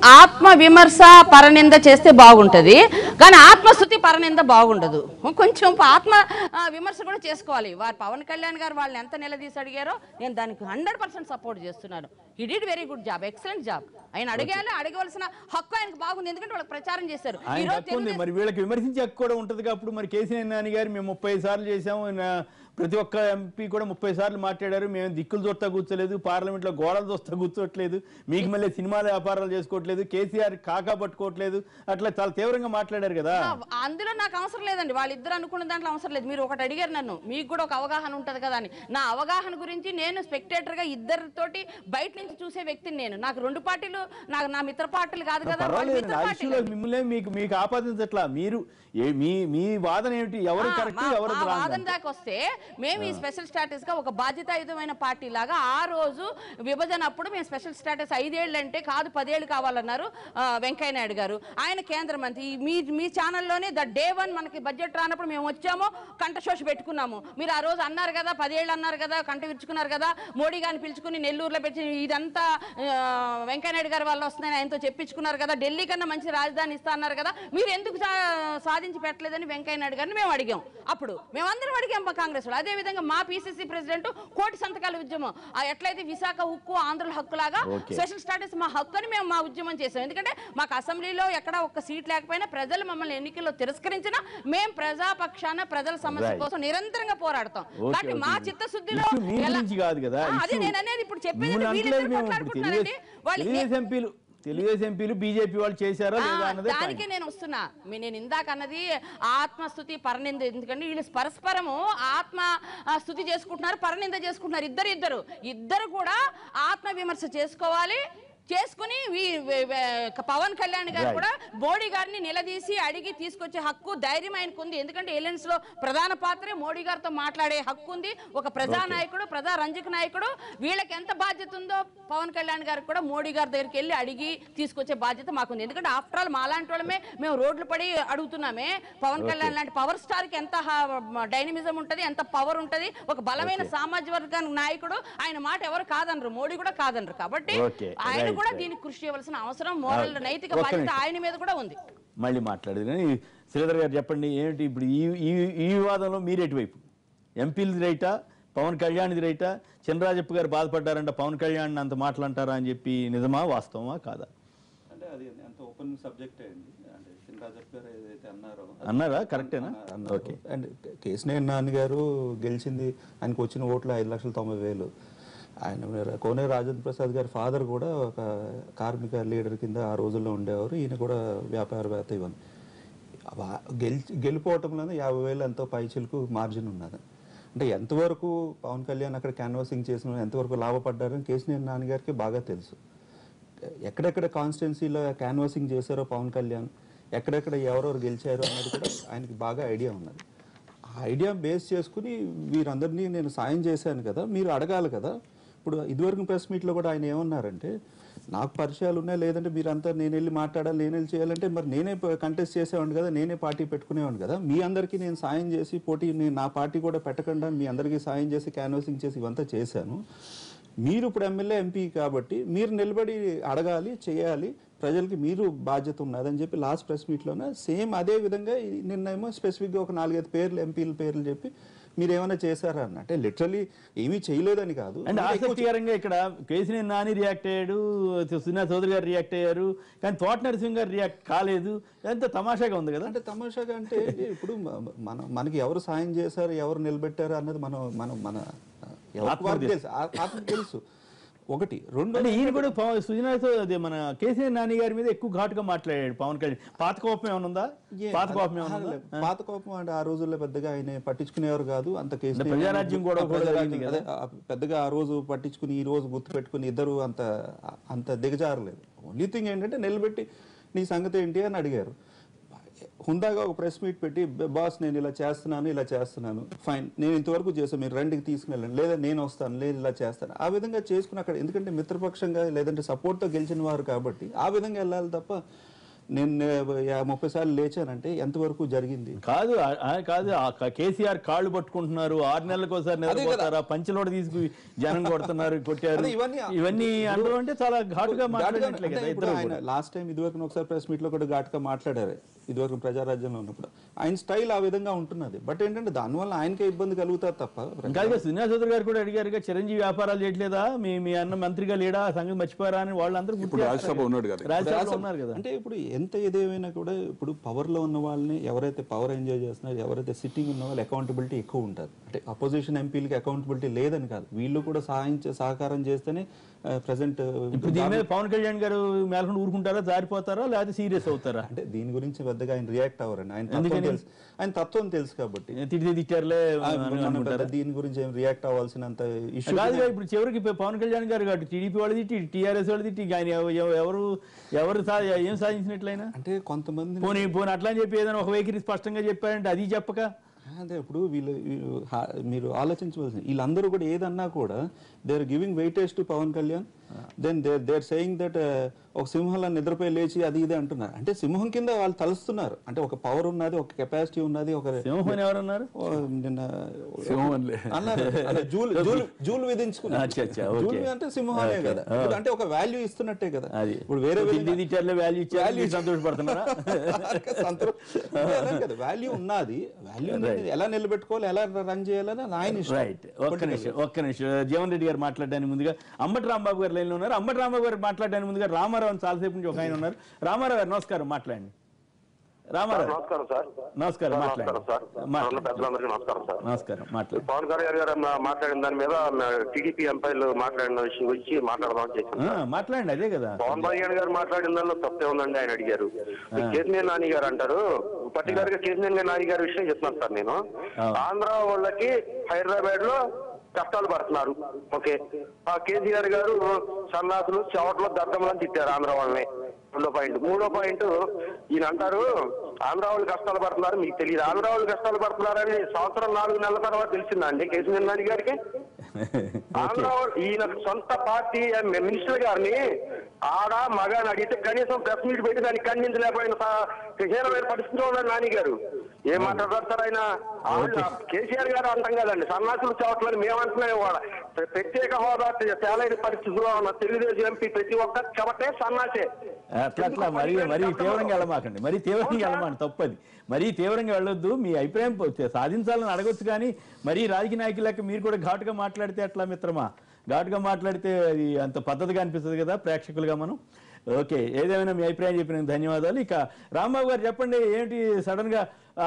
ఆత్మ విమర్శ పరనింద చేస్తే బాగుంటది, కానీ ఆత్మస్తుతి పరనింద బాగుండదు. కొంచెం ఆత్మ విమర్శ కూడా చేసుకోవాలి. వారు పవన్ కళ్యాణ్ గారు వాళ్ళని ఎంత నిలదీసి అడిగారో నేను దానికి 100% సపోర్ట్ చేస్తున్నాను. He did very good job, excellent job. ఆయన అడగవలసిన హక్కు ఆయనకు బాగుంది, ఎందుకంటే వాళ్ళకి ప్రచారం చేశారు. మరి వీళ్ళకి విమర్శించే హక్కు కూడా ఉంటది. అప్పుడు మరి కేసీఆర్ నాని గారు మేము 30 సార్లు చేసాము, ప్రతి ఒక్క ఎంపీ కూడా 30 సార్లు మాట్లాడారు, మేము దిక్కులు చూస్తా కూర్చోలేదు, పార్లమెంట్ లో గోడలు చూస్తా కూర్చోట్లేదు, మీకు మళ్ళీ సినిమాల వ్యాపారాలు చేసుకోవట్లేదు, కేసీఆర్ కాకా పట్టుకోవట్లేదు, అట్లా చాలా తీవ్రంగా మాట్లాడారు కదా. అందులో నాకు అవసరం లేదండి, వాళ్ళిద్దరు అనుకున్న దాంట్లో అవసరం లేదు. మీరు ఒకటి అడిగారు నన్ను, మీకు కూడా ఒక అవగాహన ఉంటది కదా అని. నా అవగాహన గురించి నేను స్పెక్టేటర్ గా ఇద్దరితోటి బయట నుంచి చూసే వ్యక్తిని నేను. నాకు 2 పార్టీలు నా మిత్ర పార్టీలు కాదు కదా. మిమ్మల్ని మీకు ఆపాదించట్లా, మీరు మీ వాదన ఏమిటి, ఎవరు కరెక్ట్ ఎవరు వాదన దాకా వస్తే మేము ఈ స్పెషల్ స్టాటస్ గా ఒక బాధ్యతాయుతమైన పార్టీ లాగా ఆ రోజు విభజన అప్పుడు మేము స్పెషల్ స్టాటస్ 5 ఏళ్ళు అంటే కాదు 10 ఏళ్ళు కావాలన్నారు వెంకయ్య నాయుడు గారు. ఆయన కేంద్ర మంత్రి. మీ ఛానల్లోనే డే 1 మనకి బడ్జెట్ రానప్పుడు మేము వచ్చాము, కంఠశోష పెట్టుకున్నాము. మీరు ఆ రోజు అన్నారు కదా, 10 ఏళ్ళు అన్నారు కదా, కంట విరుచుకున్నారు కదా, మోడీ గారిని పిలుచుకుని నెల్లూరులో పెట్టి ఇదంతా వెంకయ్య నాయుడు గారి వల్ల వస్తుందని ఆయనతో చెప్పించుకున్నారు కదా, ఢిల్లీ కన్నా మంచి రాజధాని ఇస్తా అన్నారు కదా, మీరు ఎందుకు సాధించి పెట్టలేదని వెంకయ్య నాయుడు గారిని మేము అడిగాం. అప్పుడు మేమందరం అడిగాం మా కాంగ్రెస్ వాళ్ళు. అదే విధంగా మా పిసిసి ప్రెసిడెంట్ 1,00,000 సంతకాల ఉద్యమం, ఎట్లయితే విశాఖ హక్కు ఆంధ్రుల హక్కులాగా స్పెషల్ స్టాటస్ మా హక్కు అని మేము మా ఉద్యమం చేసాం. ఎందుకంటే మాకు అసెంబ్లీలో ఎక్కడ ఒక్క సీట్ లేకపోయినా, ప్రజలు మమ్మల్ని ఎన్నికల్లో తిరస్కరించినా మేము ప్రజాపక్షాన ప్రజల సమస్య కోసం నిరంతరంగా పోరాడతాం. కాబట్టి మా చిత్తశుద్ధిలో అదే నేను అనేది ఇప్పుడు చెప్పేది. తెలుగుదేశం ఎంపీలు బీజేపీ వాళ్ళు చేశారా లేదా అన్నది దానికి నేను వస్తున్నా. నేను ఇందాక అన్నది ఆత్మస్తుతి పరనింద. ఎందుకంటే వీళ్ళు పరస్పరము ఆత్మ స్తుతి చేసుకుంటున్నారు, పరనింద చేసుకుంటున్నారు. ఇద్దరు కూడా ఆత్మ విమర్శ చేసుకోవాలి. చేసుకుని పవన్ కళ్యాణ్ గారు కూడా మోడీ గారిని నిలదీసి అడిగి తీసుకొచ్చే హక్కు, ధైర్యం ఆయనకు ఉంది. ఎందుకంటే ఎలయన్స్ లో ప్రధాన పాత్రే మోడీ గారితో మాట్లాడే హక్కు ఉంది. ఒక ప్రజానాయకుడు, ప్రజారంజక నాయకుడు, వీళ్ళకి ఎంత బాధ్యత ఉందో పవన్ కళ్యాణ్ గారికి కూడా మోడీ గారి దగ్గరికి వెళ్ళి అడిగి తీసుకొచ్చే బాధ్యత మాకుంది. ఎందుకంటే ఆఫ్టర్ ఆల్ మాలాంటి వాళ్ళమే మేము రోడ్లు పడి అడుగుతున్నామే. పవన్ కళ్యాణ్ లాంటి పవర్ స్టార్ కి ఎంత డైనమిజం ఉంటది, ఎంత పవర్ ఉంటది, ఒక బలమైన సామాజిక వర్గానికి నాయకుడు. ఆయన మాట ఎవరు కాదనరు, మోడీ కూడా కాదనరు. కాబట్టి ఆయన కూడా దీనికి కృషి చేయవలసిన అవసరం, మోరల్ నైతిక బాధ్యత ఆయన మీద కూడా ఉంది. మళ్ళీ మాట్లాడేది శ్రీధర్ గారు చెప్పండి, ఏమిటి ఇప్పుడు ఈ వివాదంలో మీరు ఎటువైపు? ఎంపీలది రైటా, పవన్ కళ్యాణ్ది రైటా? చినరాజప్ప గారు బాధపడ్డారంట పవన్ కళ్యాణ్ అంత మాట్లాంటారా అని చెప్పి, నిజమా వాస్తవమా కాదా? అంటే అది అంత ఓపెన్ సబ్జెక్టే అండి. అంటే చినరాజప్ప గారు ఏదైతే అన్నారా కరెక్టేనా? ఓకే. అండ్ కేసీఆర్ నాని గారు గెలిచింది, ఆయనకు వచ్చిన ఓట్లు 5,90,000. ఆయన కోనేరు రాజేంద్ర ప్రసాద్ గారి ఫాదర్ కూడా ఒక కార్మిక లీడర్ కింద ఆ రోజుల్లో ఉండేవారు. ఈయన కూడా వ్యాపారవేత్త. ఇవన్నీ గెలిపోవటంలోనే 50,000 ఎంతో పైచిలకు మార్జిన్ ఉన్నది. అంటే ఎంతవరకు పవన్ కళ్యాణ్ అక్కడ క్యాన్వాసింగ్ చేసిన ఎంతవరకు లాభపడ్డారని కేసీఆర్ నాని గారికి బాగా తెలుసు. ఎక్కడెక్కడ కాన్స్టిట్యున్సీలో క్యాన్వాసింగ్ చేశారో పవన్ కళ్యాణ్, ఎక్కడెక్కడ ఎవరెవరు గెలిచారో అన్నది కూడా ఆయనకి బాగా ఐడియా ఉన్నది. ఆ ఐడియా బేస్ చేసుకుని వీరందరినీ నేను సాయం చేశాను కదా, మీరు అడగాలి కదా. ఇప్పుడు ఇదివరకు ప్రెస్ మీట్లో కూడా ఆయన ఏమన్నారంటే, నాకు పరిచయాలు ఉన్నాయి, లేదంటే మీరంతా నేను వెళ్ళి మాట్లాడాలి, నేను వెళ్ళి చేయాలంటే మరి నేనే కంటెస్ట్ చేసేవాడిని కదా, నేనే పార్టీ పెట్టుకునేవాడిని కదా, మీ అందరికీ నేను సాయం చేసి పోటీ నా పార్టీ కూడా పెట్టకుండా మీ అందరికీ సాయం చేసి క్యాన్వాసింగ్ చేసి ఇవంతా చేశాను. మీరు ఇప్పుడు ఎమ్మెల్యే ఎంపీ కాబట్టి మీరు నిలబడి అడగాలి, చేయాలి, ప్రజలకి మీరు బాధ్యత ఉన్నదని చెప్పి లాస్ట్ ప్రెస్ మీట్లోనే సేమ్ అదే విధంగా నిన్నేమో స్పెసిఫిక్గా ఒక 4-5 పేర్లు, ఎంపీల పేర్లు చెప్పి మీరు ఏమైనా చేశారా అన్న. అంటే లిటరలీ ఏమీ చేయలేదని కాదు. అంటే ఆసక్తికరంగా ఇక్కడ కేసీఆర్ నాని రియాక్ట్ అయ్యాడు, సునీతా చౌదరి గారు రియాక్ట్ అయ్యారు, కానీ తోట నరసింహ గారు రియాక్ట్ కాలేదు. ఎంత తమాషాగా ఉంది కదా. అంటే తమాషాగా అంటే ఇప్పుడు మనకి ఎవరు సాయం చేశారు, ఎవరు నిలబెట్టారు అన్నది మన ఆత్మకు తెలుసు. ఒకటి. రెండు, ఈయన కూడా సుజనాతో అదే మన కేసీఆర్ నాని గారి మీద ఎక్కువ ఘాటుగా మాట్లాడాడు పవన్ కళ్యాణ్. పాత కోపం ఏమైనా ఉందా? పాత కోపం అంటే ఆ రోజుల్లో పెద్దగా ఆయన పట్టించుకునేవారు కాదు. అంత కేసు ప్రజారాజ్యం కూడా పెద్దగా ఆ రోజు పట్టించుకుని ఈ రోజు గుర్తు పెట్టుకుని ఇద్దరు అంత దిగజారలేదు. ఓన్లీ థింగ్ ఏంటంటే నిలబెట్టి నీ సంగతి ఏంటి అని అడిగారు. హుందాగా ఒక ప్రెస్ మీట్ పెట్టి, బాస్ నేను ఇలా చేస్తున్నాను, ఫైన్, నేను ఇంతవరకు చేస్తాను, మీరు రెండుకి తీసుకుని లేదా నేను వస్తాను, లేదు ఇలా చేస్తాను, ఆ విధంగా చేసుకుని అక్కడ. ఎందుకంటే మిత్రపక్షంగా లేదంటే సపోర్ట్తో గెలిచిన వారు కాబట్టి ఆ విధంగా వెళ్ళాలి తప్ప నేను 30 సార్లు లేచానంటే ఎంతవరకు జరిగింది? కాదు కాదు, కేసీఆర్ కాళ్ళు పట్టుకుంటున్నారు, 6 నెలలకు ఒకసారి నిలబడతారా, పంచలోడ తీసుకు జనం కొడుతున్నారు, కొట్టారు, ఇవన్నీ అంటూ అంటే చాలా ఘాటుగా మాట్లాడినట్లే కదా ఇద్దరు. ఆయన లాస్ట్ టైం ఇదివరకు ఒకసారి ప్రెస్ మీట్ లో కూడా ఘాటుగా మాట్లాడారు, ఇదివరకు ప్రజారాజ్యంలో ఉన్నప్పుడు. ఆయన స్టైల్ ఆ విధంగా ఉంటున్నది. బట్ ఏంటంటే దానివల్ల ఆయనకే ఇబ్బంది కలుగుతారు తప్ప. ఇంకా శ్రీనివాస్ చౌదరి గారు కూడా అడిగారుగా, చిరంజీవి వ్యాపారాలు చేయట్లేదా, మీ అన్న మంత్రిగా లేడా, సంగతి మర్చిపోయారా అని వాళ్ళందరూ రాజ్యసభలో ఉన్నారు కదా. అంటే ఇప్పుడు ఎంత ఏదేమైనా కూడా ఇప్పుడు పవర్ లో ఉన్న వాళ్ళని, ఎవరైతే పవర్ ఎంజాయ్ చేస్తున్నారు, ఎవరైతే సిట్టింగ్ ఉన్న వాళ్ళు అకౌంటబిలిటీ ఎక్కువ ఉంటుంది. అంటే అపోజిషన్ ఎంపీలకి అకౌంటబిలిటీ లేదని కాదు, వీళ్ళు కూడా సహకారం చేస్తేనే ప్రెసెంట్. ఇప్పుడు దీని మీద పవన్ కళ్యాణ్ గారు మేలకుండా ఊరుకుంటారా, జారిపోతారా, లేకపోతే సీరియస్ అవుతారా? అంటే దీని గురించి పెద్దగా ఆయన రియాక్ట్ అవ్వరండి, ఆయన తత్వం తెలుసు కాబట్టి. తిట్టారులే, దీని గురించి ఏం రియాక్ట్ అవ్వాల్సినంత ఇష్యూ కాదుగా. ఇప్పుడు చివరికి పవన్ కళ్యాణ్ గారు కాబట్టి టీడీపీ వాళ్ళు తిట్టి, టీఆర్ఎస్ వాళ్ళు తిట్టి, ఆయన ఎవరు ఏం సాధించినట్లయినా అంటే కొంతమంది పోనీ అట్లా అని చెప్పి ఏదైనా ఒక వైఖరి స్పష్టంగా చెప్పారంటే అది చెప్పక. అదే ఇప్పుడు మీరు ఆలోచించవలసింది, వీళ్ళందరూ కూడా ఏదన్నా కూడా they are giving weightage to Pawan Kalyan. Then they are saying that ఒక సింహంలో నిద్రపోయి లేచి అది ఇది అంటున్నారు. అంటే సింహం కింద వాళ్ళు తలుస్తున్నారు. అంటే ఒక పవర్ ఉన్నది, ఒక కెపాసిటీ ఉన్నది. ఒక సింహం ఎవరన్నారు? నిన్న అన్నారు జూలు విధించుకున్నారు అంటే సింహమే కదా. అంటే ఒక వాల్యూ ఇస్తున్నట్టే కదా. ఇప్పుడు వేరే వాల్యూ సంతోషపడుతున్నారా? వాల్యూ ఉన్నది, వాల్యూ ఎలా నిలబెట్టుకోవాలి, ఎలా రన్ చేయాలని ఆయన ఇష్టం. రైట్. ఒక్క నిమిషం జీవన్ రెడ్డి గారు మాట్లాడడానికి ముందుగా అంబటి రాంబాబు గారు లైన్లో ఉన్నారు. అంబటి రాంబాబు గారు మాట్లాడడానికి ముందుగా రామారావు చాలాసేపు నుంచి ఒక ఆయన ఉన్నారు. రామారావు గారు నమస్కారం, మాట్లాడండి. రామారావు నమస్కారం సార్. నమస్కారం, మాట్లాడండి. నమస్కారం మాట్లాడండి. పవన్ కళ్యాణ్ గారు మాట్లాడిన దాని మీద టీడీపీ ఎంపీలు మాట్లాడిన విషయం గురించి మాట్లాడదామని చేశాను. మాట్లాడండి. అదే కదా, పవన్ కళ్యాణ్ గారు మాట్లాడిన దానిలో తప్పే ఉందండి ఆయన అడిగారు. కేసీఆర్ నాని గారు అంటారు, పర్టికులర్ గా కేసీఆర్ నాని గారి విషయం చెప్తున్నాను సార్ నేను. ఆంధ్ర వాళ్ళకి హైదరాబాద్ లో కష్టాలు పడుతున్నారు. ఓకే, ఆ కేసీఆర్ గారు సన్నాసులు చెవట్లో దద్దమలని తిట్టారు ఆంధ్ర వాళ్ళని. మూడో పాయింట్ ఈయన అంటారు ఆంధ్ర వాళ్ళు కష్టాలు పడుతున్నారు, మీకు తెలియదు. ఆంధ్ర వాళ్ళు కష్టాలు పడుతున్నారని సంవత్సరం 4 నెలల తర్వాత తెలిసిందండి కేసీఆర్ నాని గారికి. ఆంధ్ర ఈయన సొంత పార్టీ మినిస్టర్ గారిని ఆడ మగ అని అడిగితే కనీసం ప్రెస్ మీట్ పెట్టి దాన్ని ఖండించలేకపోయిన హీనమైన పరిస్థితిలో ఉన్నారు నాని గారు. ఏం మాట్లాడతారు సార్ ఆయన? కేసీఆర్ గారు అంటాం కదండి, సన్నాసులు చవట్లని మేమంటున్నాం. వాళ్ళ ప్రత్యేక హోదా తేలైన పరిస్థితిలో ఉన్న తెలుగుదేశం ఎంపీ ప్రతి ఒక్క చవటే సన్నాసే. అట్లా మరీ తీవ్రంగా వెళ్ళమాకండి, మరీ తీవ్రంగా వెళ్ళమాకండి, తప్పది. మరీ తీవ్రంగా వెళ్ళొద్దు. మీ అభిప్రాయం సాధించాలని అడగొచ్చు, కానీ మరీ రాజకీయ నాయకుల లెక్క మీరు కూడా ఘాటుగా మాట్లాడితే ఎట్లా మిత్రమా? ఘాటుగా మాట్లాడితే అది అంత పద్ధతిగా అనిపిస్తుంది కదా ప్రేక్షకులుగా మనం. ఓకే, ఏదేమైనా మీ అభిప్రాయం చెప్పిన ధన్యవాదాలు. ఇక రాంబాబు గారు చెప్పండి, ఏంటి సడన్ గా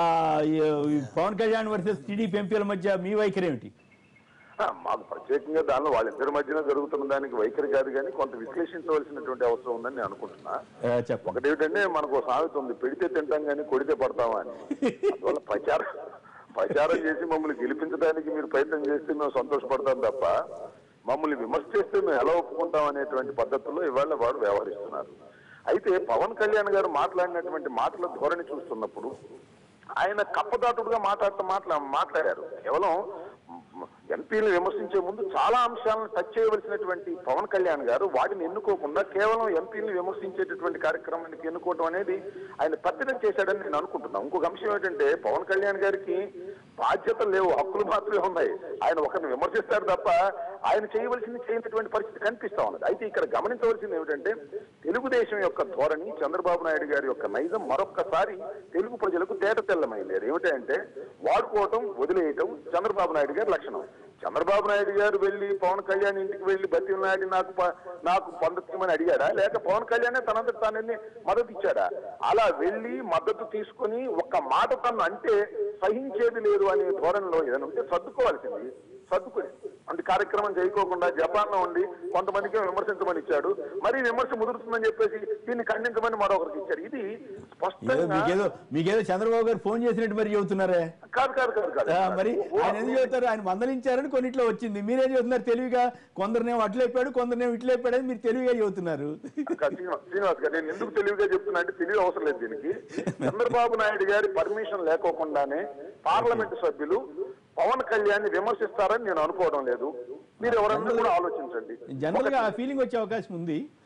పవన్ కళ్యాణ్ వర్సెస్ టీడీపీ ఎంపీల మధ్య మీ వైఖరి ఏమిటి? మాకు ప్రత్యేకంగా దానిలో వాళ్ళిద్దరి మధ్యన జరుగుతున్న దానికి వైఖరి కాదు, కానీ కొంత విశ్లేషించవలసినటువంటి అవసరం ఉందని నేను అనుకుంటున్నా. ఒకటి ఏమిటంటే, మనకు సామెత ఉంది, పెడితే తింటాం కానీ కొడితే పడతామా అని. అందువల్ల ప్రచారం చేసి మమ్మల్ని గెలిపించడానికి మీరు ప్రయత్నం చేస్తే మేము సంతోషపడతాం తప్ప, మమ్మల్ని విమర్శ చేస్తే మేము ఎలా ఒప్పుకుంటాం అనేటువంటి పద్ధతుల్లో ఇవాళ వాడు వ్యవహరిస్తున్నారు. అయితే పవన్ కళ్యాణ్ గారు మాట్లాడినటువంటి మాటల ధోరణి చూస్తున్నప్పుడు ఆయన కప్పదాటుడుగా మాట్లాడారు. కేవలం ఎంపీలు విమర్శించే ముందు చాలా అంశాలను టచ్ చేయవలసినటువంటి పవన్ కళ్యాణ్ గారు వాటిని ఎన్నుకోకుండా కేవలం ఎంపీలను విమర్శించేటటువంటి కార్యక్రమానికి ఎన్నుకోవడం అనేది ఆయన పత్రిక చేశాడని నేను అనుకుంటున్నాను. ఇంకొక అంశం ఏంటంటే, పవన్ కళ్యాణ్ గారికి బాధ్యతలు లేవు, హక్కులు మాత్రమే ఉన్నాయి. ఆయన ఒకరిని విమర్శిస్తారు తప్ప ఆయన చేయవలసింది చేయనటువంటి పరిస్థితి కనిపిస్తా ఉన్నది. అయితే ఇక్కడ గమనించవలసింది ఏమిటంటే, తెలుగుదేశం యొక్క ధోరణి, చంద్రబాబు నాయుడు గారి యొక్క నైజం మరొక్కసారి తెలుగు ప్రజలకు తేట తెల్లమైంది. ఏమిటంటే, వాడుకోవటం, వదిలేయటం చంద్రబాబు నాయుడు గారి లక్షణం. చంద్రబాబు నాయుడు గారు వెళ్లి పవన్ కళ్యాణ్ ఇంటికి వెళ్లి బతిమలాడి నాకు మద్దతు అడిగాడా, లేక పవన్ కళ్యాణ్ తనంతట తానే మద్దతు ఇచ్చాడా? అలా వెళ్లి మద్దతు తీసుకుని ఒక్క మాట తను అంటే సహించేది లేదు అనే ధోరణిలో ఏదైనా ఉంటే సర్దుకోవాల్సింది. సర్దుకుని అంటే కార్యక్రమం చేయకోకుండా జపాన్ లో ఉండి కొంతమందికి విమర్శించమని ఇచ్చాడు, మరి విమర్శ ముదురుతుందని చెప్పేసి దీన్ని ఖండించమని మరొకరికి ఇచ్చాడు. ఇది స్పష్టంగా మీకేదో చంద్రబాబు గారు ఫోన్ చేసినట్టు మరి చెబుతున్నారే? కాదు మరి ఆయన ఎందుకు చెబుతారు? ఆయన మందలించారని కొన్నిట్లో వచ్చింది, మీరేం చెబుతున్నారు తెలివిగా? కొందరినేమో అట్లేపాడు, కొందరినేమో ఇట్లేపాడు అని మీరు తెలివిగా చెబుతున్నారు. శ్రీనివాస్ గారు, నేను ఎందుకు తెలివిగా చెప్తున్నా అంటే, తెలివి అవసరం లేదు దీనికి. చంద్రబాబు నాయుడు గారి పర్మిషన్ లేకోకుండానే పార్లమెంటు సభ్యులు పవన్ కళ్యాణ్ విమర్శిస్తారని నేను అనుకోవడం లేదు. మీరు ఎవరన్నా కూడా ఆలోచించండి. జనరల్ గా ఆ ఫీలింగ్ వచ్చే అవకాశం ఉంది.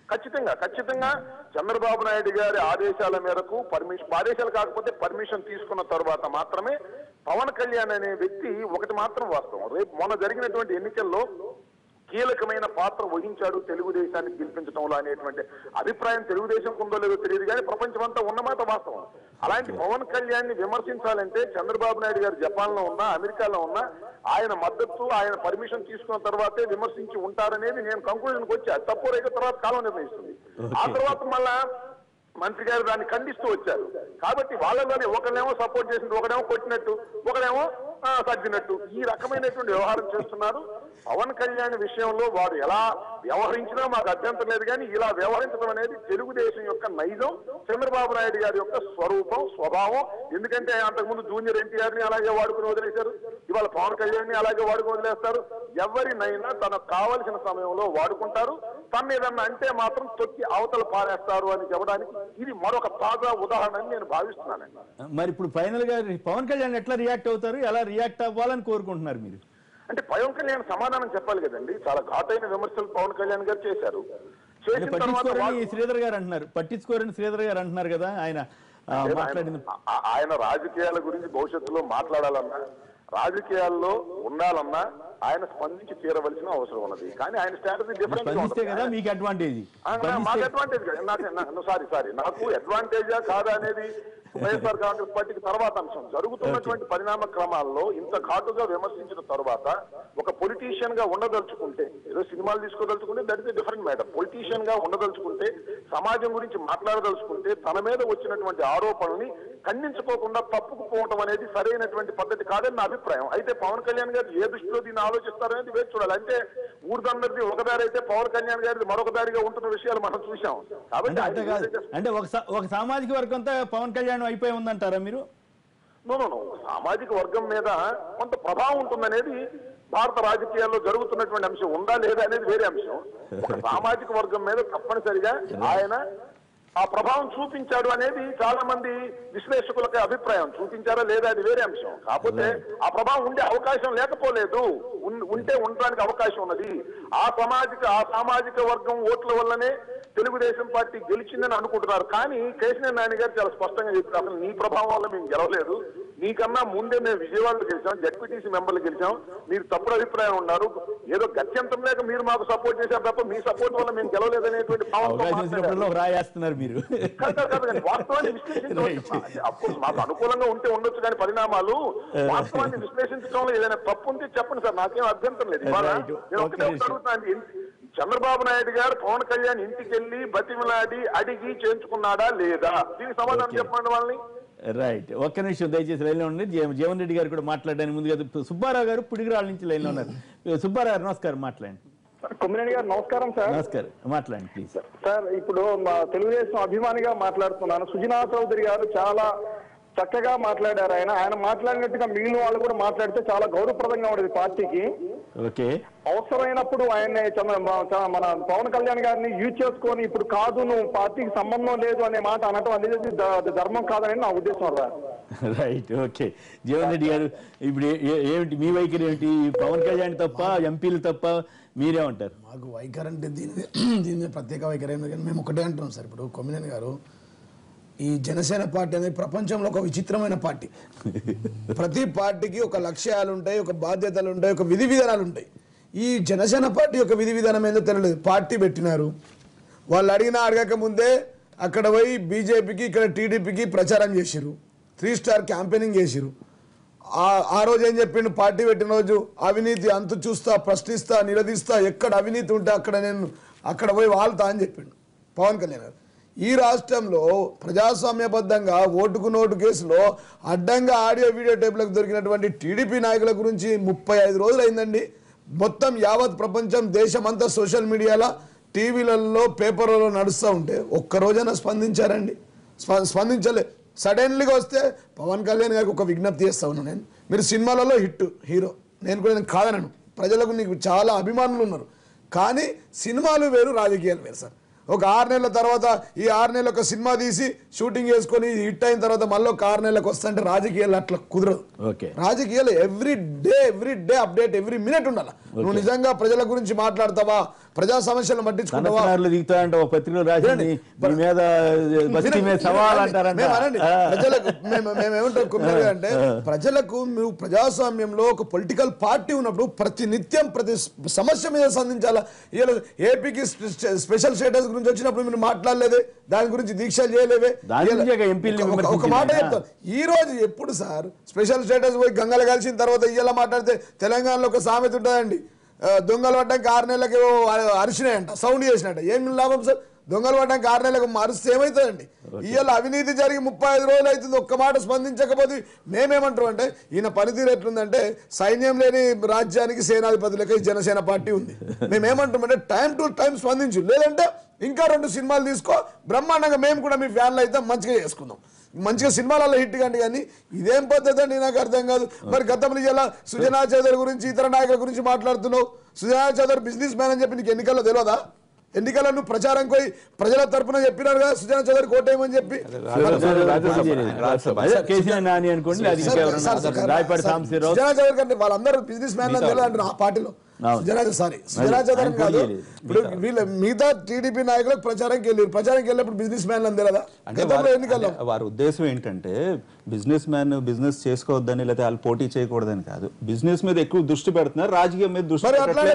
ఖచ్చితంగా చంద్రబాబు నాయుడు గారి ఆదేశాల మేరకు ఆదేశాలు కాకపోతే పర్మిషన్ తీసుకున్న తర్వాత మాత్రమే పవన్ కళ్యాణ్ అనే వ్యక్తి ఒకటి మాత్రం వాస్తవం, రేపు మొన్న జరిగినటువంటి ఎన్నికల్లో కీలకమైన పాత్ర వహించాడు తెలుగుదేశాన్ని గెలిపించడంలో అనేటువంటి అభిప్రాయం తెలుగుదేశం ఉందో లేదో తెలియదు కానీ ప్రపంచమంతా ఉన్నమాట వాస్తవం. అలాంటి పవన్ కళ్యాణ్ ని విమర్శించాలంటే చంద్రబాబు నాయుడు గారు జపాన్ లో ఉన్నా అమెరికాలో ఉన్నా ఆయన మద్దతు ఆయన పర్మిషన్ తీసుకున్న తర్వాతే విమర్శించి ఉంటారనేది నేను కంక్లూజన్కి వచ్చా. తప్పు రేఖ తర్వాత కాలం నిర్ణయిస్తుంది. ఆ తర్వాత మళ్ళా మంత్రి గారు దాన్ని ఖండిస్తూ వచ్చారు. కాబట్టి వాళ్ళలోనే ఒకళ్ళేమో సపోర్ట్ చేసింది, ఒకడేమో కొట్టినట్టు, ఒకడేమో తగ్గినట్టు ఈ రకమైనటువంటి వ్యవహారం చేస్తున్నారు. పవన్ కళ్యాణ్ విషయంలో వారు ఎలా వ్యవహరించినా మాకు అభ్యంతరం లేదు కానీ ఇలా వ్యవహరించడం అనేది తెలుగుదేశం యొక్క నైజం, చంద్రబాబు నాయుడు గారి యొక్క స్వరూపం స్వభావం. ఎందుకంటే అంతకుముందు జూనియర్ ఎన్టీఆర్ ని అలాగే వాడుకుని వదిలేశారు, ఇవాళ పవన్ కళ్యాణ్ ని అలాగే వాడుకుని వదిలేస్తారు. ఎవరినైనా తనకు కావలసిన సమయంలో వాడుకుంటారు, తన ఏదన్నా అంటే మాత్రం తొక్కి అవతల పారేస్తారు అని చెప్పడానికి ఇది మరొక తాజా ఉదాహరణ అని నేను భావిస్తున్నానండి. మరి ఇప్పుడు ఫైనల్ గా పవన్ కళ్యాణ్ ఎట్లా రియాక్ట్ అవుతారు, ఎలా రియాక్ట్ అవ్వాలని కోరుకుంటున్నారు మీరు? అంటే పవన్ కళ్యాణ్ సమాధానం చెప్పాలి కదండి. చాలా ఘాటైన విమర్శలు పవన్ కళ్యాణ్ గారు చేశారు. శ్రీధర్ గారు అంటున్నారు, పట్టించుకోరని శ్రీధర్ గారు అంటున్నారు కదా. ఆయన రాజకీయాల గురించి భవిష్యత్తులో మాట్లాడాలన్నా రాజకీయాల్లో ఉండాలన్నా ఆయన స్పందించి తీరవలసిన అవసరం ఉన్నది. కానీ ఆయన స్ట్రాటజీ డిఫరెంట్ కదా, మీకు అడ్వాంటేజ్ మాకు అడ్వాంటేజ్ సారీ నాకు అడ్వాంటేజా కాదా అనేది వైఎస్ఆర్ కాంగ్రెస్ పార్టీకి తర్వాత అంశం. జరుగుతున్నటువంటి పరిణామ క్రమాల్లో ఇంత ఘాటుగా విమర్శించిన తర్వాత ఒక పొలిటీషియన్ గా ఉండదలుచుకుంటే, ఏదో సినిమాలు తీసుకోదలుచుకుంటే that is different matter. Politician గా ఉండదలుచుకుంటే, సమాజం గురించి మాట్లాడదలుచుకుంటే తన మీద వచ్చినటువంటి ఆరోపణల్ని ఖండించుకోకుండా తప్పుకుపోవటం అనేది సరైనటువంటి పద్ధతి కాదని నా అభిప్రాయం. అయితే పవన్ కళ్యాణ్ గారు ఏ దృష్టిలో దీన్ని ఆలోచిస్తారనేది వేచి చూడాలి. అంటే ఊరిదందరిది ఒక దారి అయితే పవన్ కళ్యాణ్ గారిది మరొక దారిగా ఉంటున్న విషయాలు మనం చూసాం. కాబట్టి అంటే ఒక సామాజిక వర్గంతో పవన్ కళ్యాణ్ అయిపోయి ఉందంటారా మీరు? సామాజిక వర్గం మీద కొంత ప్రభావం ఉంటుందనేది భారత రాజకీయాల్లో జరుగుతున్నటువంటి అంశం. ఉందా లేదా అనేది వేరే అంశం. ఒక సామాజిక వర్గం మీద తప్పనిసరిగా ఆయన ఆ ప్రభావం చూపించాడు అనేది చాలా మంది విశ్లేషకులకి అభిప్రాయం. చూపించారా లేదా అది వేరే అంశం. కాకపోతే ఆ ప్రభావం ఉండే అవకాశం లేకపోలేదు, ఉంటే ఉండడానికి అవకాశం ఉన్నది. ఆ సామాజిక వర్గం ఓట్ల వల్లనే తెలుగుదేశం పార్టీ గెలిచిందని అనుకుంటున్నారు. కానీ కేసీఆర్ నాని గారు చాలా స్పష్టంగా చెప్పారు, అసలు నీ ప్రభావం వల్ల మేము గెలవలేదు, నీకన్నా ముందే మేము విజయవాడలో గెలిచాం, జడ్పీటీసీ మెంబర్లు గెలిచాం, మీరు తప్పుడు అభిప్రాయం ఉన్నారు, ఏదో గత్యంతం లేక మీరు మాకు సపోర్ట్ చేశారు తప్ప మీ సపోర్ట్ వల్ల మేము గెలవలేదనేటువంటి రాయేస్తున్నారు మీరు. వాస్తవాన్ని విశ్లేషించవచ్చు. అప్పుడు మాకు అనుకూలంగా ఉంటే ఉండొచ్చు కానీ పరిణామాలు వాస్తవాన్ని విశ్లేషించడంలో ఏదైనా తప్పు ఉంటే చెప్పండి సార్, నాకేం అభ్యంతరం లేదు. ఇవాళ నేను ఒకటే అడుగుతాను, చంద్రబాబు నాయుడు గారు పవన్ కళ్యాణ్ ఇంటికి వెళ్ళి బతిమలాడి అడిగి చేయించుకున్నాడా లేదా? దీనికి సమాధానం చెప్పండి వాళ్ళని. రైట్, ఒక్క నిమిషం దయచేసి లైన్లో ఉండి. జీవన్ రెడ్డి గారు కూడా మాట్లాడడానికి ముందుగా సుబ్బారావు గారు పుడిగిరాల నుంచి లైన్లో ఉన్నారు. సుబ్బారావు గారు నమస్కారం, మాట్లాడండి. కొమ్మినేని గారు నమస్కారం సార్. నమస్కారం, మాట్లాడండి ప్లీజ్. సార్ ఇప్పుడు మా తెలుగుదేశం అభిమానిగా మాట్లాడుతున్నాను. సుజనా చౌదరి గారు చాలా చక్కగా మాట్లాడారు. ఆయన మాట్లాడినట్టుగా మిగిలిన వాళ్ళు కూడా మాట్లాడితే చాలా గౌరవప్రదంగా ఉండేది పార్టీకి. ఓకే, అవసరమైనప్పుడు ఆయన్ని మన పవన్ కళ్యాణ్ గారిని యూజ్ చేసుకొని ఇప్పుడు కాదు నువ్వు పార్టీకి సంబంధం లేదు అనే మాట అనటం అనేది ధర్మం కాదని నా ఉద్దేశం. Right, okay. జీవన్ రెడ్డి గారు, ఇప్పుడు ఏమిటి మీ వైఖరి ఏమిటి? పవన్ కళ్యాణ్ తప్ప, ఎంపీలు తప్ప, మీరేమంటారు? మాకు వైఖరి అంటే దీని ప్రత్యేక వైఖరి ఏమి కానీ మేము ఒకటే అంటున్నాం సార్. ఇప్పుడు కొమ్మినేని గారు, ఈ జనసేన పార్టీ అనేది ప్రపంచంలో ఒక విచిత్రమైన పార్టీ. ప్రతి పార్టీకి ఒక లక్ష్యాలు ఉంటాయి, ఒక బాధ్యతలు ఉంటాయి, ఒక విధి విధానాలు ఉంటాయి. ఈ జనసేన పార్టీ యొక్క విధి విధానం ఏందో తెలియలేదు. పార్టీ పెట్టినారు, వాళ్ళు అడగక ముందే అక్కడ పోయి బీజేపీకి ఇక్కడ టీడీపీకి ప్రచారం చేసిరు, 3 స్టార్ క్యాంపెయినింగ్ చేసిరు. ఆ రోజు ఏం చెప్పిండు? పార్టీ పెట్టిన రోజు అవినీతి అంతు చూస్తా, ప్రశ్నిస్తా, నిలదీస్తా, ఎక్కడ అవినీతి ఉంటే అక్కడ పోయి వాళ్తా అని చెప్పిండు పవన్ కళ్యాణ్ గారు. ఈ రాష్ట్రంలో ప్రజాస్వామ్యబద్ధంగా ఓటుకు నోటు కేసులో అడ్డంగా ఆడియో వీడియో టేపులకు దొరికినటువంటి టీడీపీ నాయకుల గురించి 35 రోజులు అయిందండి. మొత్తం యావత్ ప్రపంచం, దేశమంతా సోషల్ మీడియాలో, టీవీలలో, పేపర్లలో నడుస్తూ ఉంటే ఒక్కరోజైనా స్పందించారండి? స్పందించలే. సడన్లీగా వస్తే పవన్ కళ్యాణ్ గారికి ఒక విజ్ఞప్తి చేస్తా ఉన్నాను నేను. మీరు సినిమాలలో హిట్ హీరో, నేను కూడా నేను కాదనను, ప్రజలకు నీకు చాలా అభిమానులు ఉన్నారు, కానీ సినిమాలు వేరు, రాజకీయాలు వేరు సార్. ఒక 6 నెలల తర్వాత ఈ 6 నెలల ఒక సినిమా తీసి షూటింగ్ చేసుకొని హిట్ అయిన తర్వాత మళ్ళీ ఒక 6 నెలలకు వస్తుంటే రాజకీయాలు అట్లా కుదరదు. రాజకీయాలు every day update, every minute ఉండాలి. నువ్వు నిజంగా ప్రజల గురించి మాట్లాడతావా, ప్రజా సమస్యలను పట్టించుకుంటావా, అంటే ప్రజలకు నువ్వు ప్రజాస్వామ్యంలో ఒక పొలిటికల్ పార్టీ ఉన్నప్పుడు ప్రతి నిత్యం ప్రతి సమస్య మీద సంధించాలా. ఏపీకి స్పెషల్ స్టేటస్ గురించి వచ్చినప్పుడు మీరు మాట్లాడలేదే, దాని గురించి దీక్షలు చేయలేవే. ఒక మాట చెప్తాను, ఈ రోజు ఎప్పుడు సార్ స్పెషల్ స్టేటస్ పోయి గంగలు కలిసిన తర్వాత ఇయ్యాల మాట్లాడితే తెలంగాణలో ఒక సామెత ఉంటుందండి, దొంగలు పడ్డానికి 6 నెలలకు అరిచినాయంట, సౌండ్ చేసినట్ట. ఏం లాభం సార్, దొంగలు పడ్డానికి 6 నెలలకు అరిస్తే ఏమవుతుందండి? ఇవాళ అవినీతి జరిగి 35 రోజులు అవుతుంది, ఒక్క మాట స్పందించకపోతే మేమేమంటాం అంటే ఈయన పనితీరు ఎట్లుందంటే సైన్యం లేని రాజ్యానికి సేనాధిపతులకి జనసేన పార్టీ ఉంది. మేమేమంటామంటే టైం టు టైం స్పందించు, లేదంటే ఇంకా 2 సినిమాలు తీసుకో, బ్రహ్మాండంగా మేము కూడా మీ ఫ్యాన్లు అయితే మంచిగా చేసుకుందాం, మంచిగా సినిమాలలో హిట్ కండి. కానీ ఇదేం పద్ధతి అండి, నాకు అర్థం కాదు. మరి గతంలో ఇలా సుజనా చౌదరి గురించి ఇతర నాయకుల గురించి మాట్లాడుతున్నావు. సుజనా చౌదరి బిజినెస్ మ్యాన్ అని చెప్పి నీకు ఎన్నికల్లో తెలియదా? ఎన్నికల్లో నువ్వు ప్రచారం పోయి ప్రజల తరపున చెప్పినారు కదా సుజనా చౌదరి కోటేయమని చెప్పి. సుజనా చౌదరి కంటే వాళ్ళందరూ బిజినెస్ మ్యాన్ తెలియదు అంటే ఆ పార్టీలో సుజనా చౌదరి కాదు. ఇప్పుడు వీళ్ళ మిగతా టీడీపీ నాయకులకు ప్రచారంకి వెళ్ళినప్పుడు బిజినెస్ మ్యాన్ అని తెలియదా? ఎన్నికల్లో వారి ఉద్దేశం ఏంటంటే బిజినెస్ మ్యాన్ బిజినెస్ చేసుకోవద్దని లేదా వాళ్ళు పోటీ చేయకూడదని కాదు, బిజినెస్ మీద ఎక్కువ దృష్టి పెడుతున్నారు, రాజకీయం మీద దృష్టి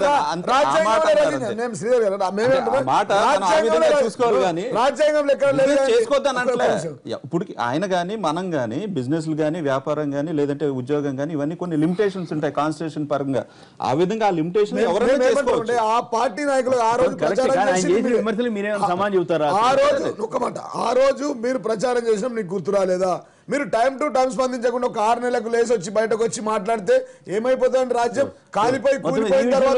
చూసుకోవాలి. కానీ చేసుకోవద్దని అంటే ఇప్పుడు ఆయన కానీ మనం కానీ బిజినెస్లు కానీ వ్యాపారం కానీ లేదంటే ఉద్యోగం కానీ ఇవన్నీ కొన్ని లిమిటేషన్స్ ఉంటాయి కాన్స్టిట్యూషన్ పరంగా. ఆ విధంగా ఆ లిమిటేషన్ ఆ పార్టీ నాయకులు ఆ రోజు ఆ రోజు మీరు ప్రచారం చేసిన నీకు గుర్తు రాలేదా? మీరు టైం టు టైం స్పందించకుండా ఒక 6 నెలలకు లేసి వచ్చి బయటకు వచ్చి మాట్లాడితే ఏమైపోతుందండి? రాజ్యం కాలిపోయి కూలిపోయిన తర్వాత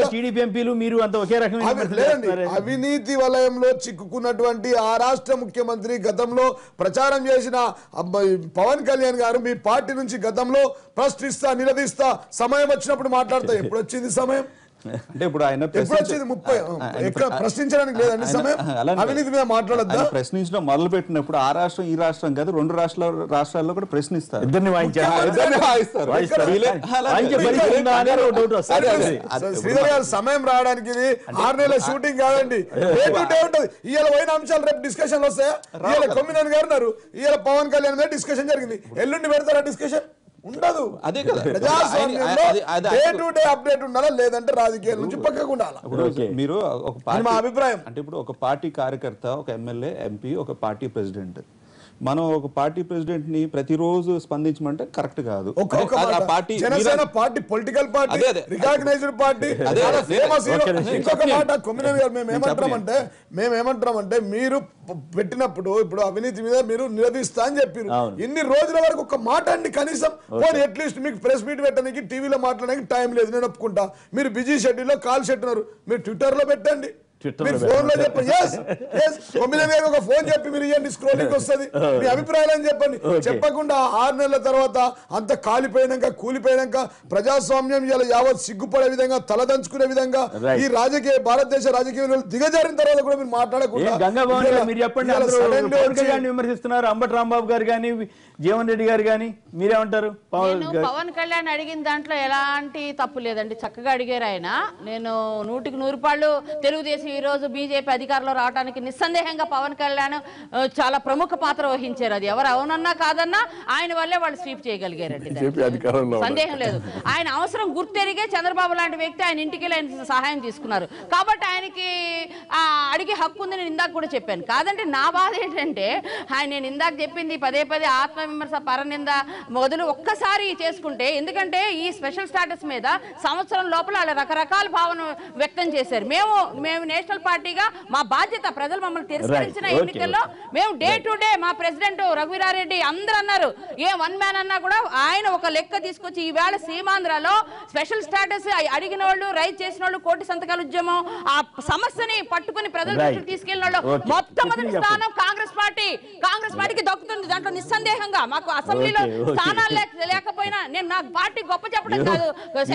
అవినీతి వలయంలో చిక్కుకున్నటువంటి ఆ రాష్ట్ర ముఖ్యమంత్రి గతంలో ప్రచారం చేసిన పవన్ కళ్యాణ్ గారు మీ పార్టీ నుంచి గతంలో ప్రశ్నిస్తా నిలదీస్తా సమయం వచ్చినప్పుడు మాట్లాడతా. ఎప్పుడు వచ్చింది సమయం? అంటే ఇప్పుడు ఆయన ప్రశ్నించడానికి లేదండి సమయం. అవినీతి మీద మాట్లాడద్దా? ప్రశ్నించడం మొదలు పెట్టినప్పుడు ఆ రాష్ట్రం ఈ రాష్ట్రం కాదు 2 రాష్ట్రాల్లో కూడా ప్రశ్నిస్తారు. శ్రీధర్ గారు సమయం రావడానికి 6 నెలల షూటింగ్ కాదండి, డే టు డే ఉంటుంది. ఇవాళ పోయిన అంశాలు రేపు డిస్కషన్ వస్తాయా? ఇవాళ కొమ్మినేని గారు ఉన్నారు, ఇవాళ పవన్ కళ్యాణ్ మీద డిస్కషన్ జరిగింది, ఎల్లుండి పెడతారా డిస్కషన్? ఉండదు. అదే కదా అప్డేట్ ఉండాలా, లేదంటే రాజకీయాల నుంచి పక్కకు ఉండాలి. మీరు ఒక పార్టీ అభిప్రాయం అంటే ఇప్పుడు ఒక పార్టీ కార్యకర్త, ఒక ఎమ్మెల్యే, ఎంపీ, ఒక పార్టీ ప్రెసిడెంట్, మనం ఒక పార్టీ ప్రెసిడెంట్ ని ప్రతిరోజు స్పందించమంటే కరెక్ట్ కాదు. Janasena party political party, recognised party. ఇంకొక మాట కొమ్మినేని గారు మేమేమంటామంటే మీరు పెట్టినప్పుడు ఇప్పుడు అవినీతి మీద మీరు నిలదీస్తా అని చెప్పారు. ఇన్ని రోజుల వరకు ఒక మాట అండి కనీసం అట్లీస్ట్ మీకు ప్రెస్ మీట్ పెట్టడానికి టీవీలో మాట్లాడడానికి టైం లేదు, నేను ఒప్పుకుంటా. మీరు బిజీ షెడ్యూల్లో కాల్ షెట్టున్నారు, మీరు ట్విట్టర్ లో పెట్టండి, ఫోన్ లో చెప్పండి. ఒక ఫోన్ చెప్పి మీరు ఇవ్వండి, స్క్రోలింగ్ వస్తుంది, మీ అభిప్రాయాలు అని చెప్పండి. చెప్పకుండా 6 నెలల తర్వాత అంత కాలిపోయినాక కూలిపోయినాక ప్రజాస్వామ్యం ఇలా యావత్ సిగ్గుపడే విధంగా తలదంచుకునే విధంగా ఈ భారతదేశ రాజకీయ దిగజారిన తర్వాత కూడా మీరు మాట్లాడకుండా విమర్శిస్తున్నారు. అంబటి రాంబాబు గారు కానీ జీవన్ రెడ్డి గారు కానీ మీరేమంటారు? పవన్ కళ్యాణ్ అడిగిన దాంట్లో ఎలాంటి తప్పు లేదండి, చక్కగా అడిగారు ఆయన. నేను 100కి 100 రూపాయలు తెలుగుదేశం ఈ రోజు బీజేపీ అధికారంలో రావడానికి నిస్సందేహంగా పవన్ కళ్యాణ్ చాలా ప్రముఖ పాత్ర వహించారు. అది ఎవరు అవునన్నా కాదన్నా ఆయన వల్లే వాళ్ళు స్వీప్ చేయగలిగారండి, సందేహం లేదు. ఆయన అవసరం గుర్తెరిగే చంద్రబాబు లాంటి వ్యక్తి ఆయన ఇంటికి ఆయన సహాయం తీసుకున్నారు కాబట్టి ఆయనకి అడిగే హక్కు ఉంది. నేను ఇందాక కూడా చెప్పాను కాదంటే నా బాధ ఏంటంటే నేను ఇందాక చెప్పింది పదే ఆత్మవిమర్శ పరనింద మొదలు ఒక్కసారి చేసుకుంటే, ఎందుకంటే ఈ స్పెషల్ స్టాటస్ మీద సంవత్సరం లోపల వాళ్ళు రకరకాల భావన వ్యక్తం చేశారు. మేము నేషనల్ పార్టీగా మా బాధ్యత, ప్రజలు మమ్మల్ని తిరస్కరించిన ఎన్నికల్లో మేము డే టు డే మా ప్రెసిడెంట్ రఘువీరారెడ్డి అందరూ అన్నారు, ఏ వన్ మ్యాన్ అన్నా కూడా ఆయన ఒక లెక్క తీసుకొచ్చి ఈవేళ సీమాంధ్రలో స్పెషల్ స్టాటస్ అడిగిన వాళ్ళు, రైజ్ చేసిన వాళ్ళు, 1 కోటి సంతకాల ఉద్యమం ఆ సమస్యని పట్టుకుని ప్రజల దృష్టికి తీసుకెళ్లిన వాళ్ళు మొట్టమొదటి స్థానం కాంగ్రెస్ పార్టీ కాంగ్రెస్ పార్టీకి దక్కుతుంది దాంట్లో నిస్సందేహంగా. మాకు అసెంబ్లీలో స్థానాలు లేకపోయినా నేను నాకు పార్టీ గొప్ప చెప్పడం కాదు.